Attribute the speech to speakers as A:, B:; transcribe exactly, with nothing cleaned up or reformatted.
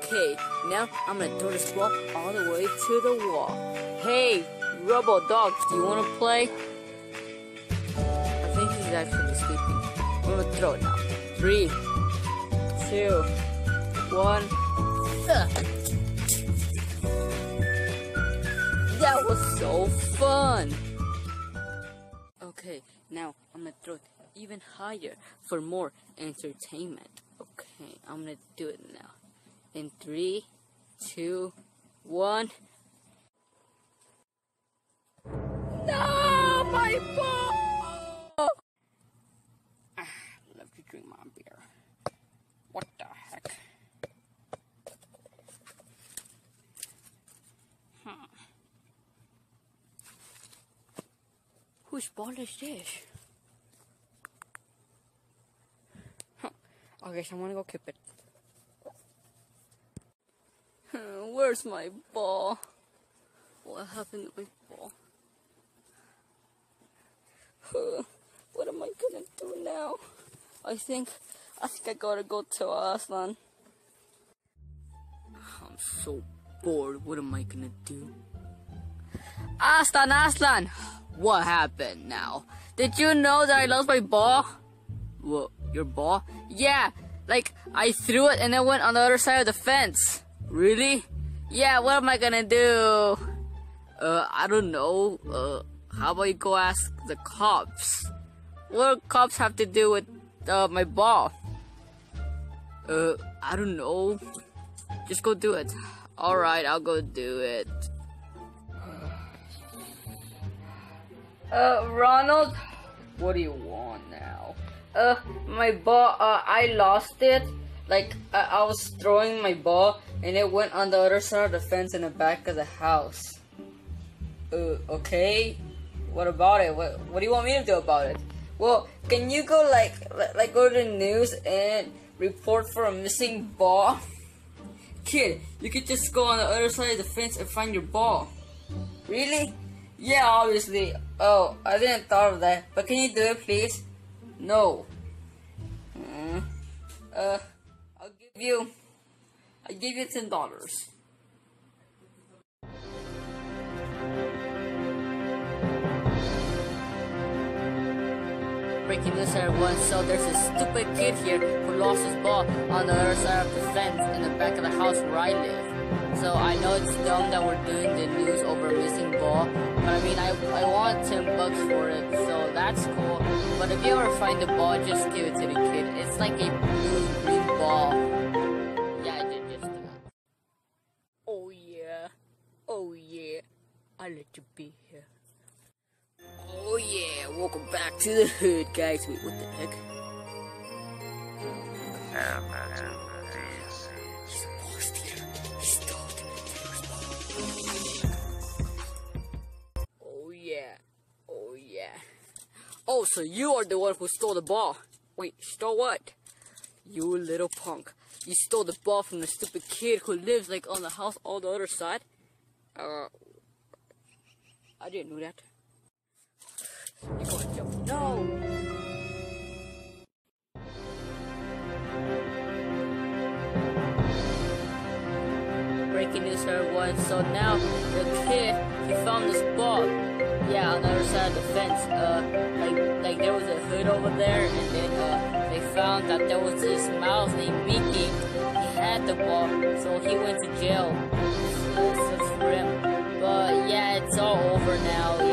A: Okay, now I'm gonna throw this ball all the way to the wall. Hey, Robo Dog, do you wanna play? I think he's actually sleeping. I'm gonna throw it now. Three, two, one. Ugh. That was so fun! Okay, now I'm gonna throw it even higher for more entertainment. Okay, I'm gonna do it now. In three, two, one. No, my ball! Ah, love to drink my beer. What the heck? Huh. Whose ball is this? Huh. Okay, so I'm gonna go keep it. Where's my ball? What happened to my ball? What am I gonna do now? I think, I think I gotta go to Aslan. I'm so bored. What am I gonna do? Aslan, Aslan! What happened now? Did you know that I lost my ball? What, your ball? Yeah, like I threw it and it went on the other side of the fence. Really? Yeah, what am I gonna do? Uh, I don't know. Uh, how about you go ask the cops? What do cops have to do with uh, my ball? Uh, I don't know. Just go do it. Alright, I'll go do it. Uh, Ronald? What do you want now? Uh, my ball, uh, I lost it. Like, I, I was throwing my ball, and it went on the other side of the fence in the back of the house. Uh, okay. What about it? What, what do you want me to do about it? Well, can you go, like, like go to the news and report for a missing ball? Kid, you could just go on the other side of the fence and find your ball. Really? Yeah, obviously. Oh, I didn't thought of that. But can you do it, please? No. Mm. Uh... I'll give you, I'll give you ten dollars. Breaking news, everyone. So there's a stupid kid here who lost his ball on the other side of the fence in the back of the house where I live. So I know it's dumb that we're doing the news over a missing ball, but I mean, I, I want ten bucks for it, so that's cool. But if you ever find the ball, just give it to the kid. It's like a blue green ball. Yeah, just, just do that. Oh yeah, oh yeah, I let you be here. Oh yeah, welcome back to the hood, guys. Wait, what the heck? Oh yeah, oh yeah. Oh, so you are the one who stole the ball. Wait, stole what? You little punk. You stole the ball from the stupid kid who lives like on the house on the other side? Uh, I didn't know that. You're gonna jump. No! Breaking news, everyone. So now the kid, he found this ball. Yeah, on the other side of the fence. Uh, like, like there was a hood over there, and then uh, they found that there was this mouse named Mickey. He had the ball, so he went to jail. So, sucks for him. But yeah, it's all over now.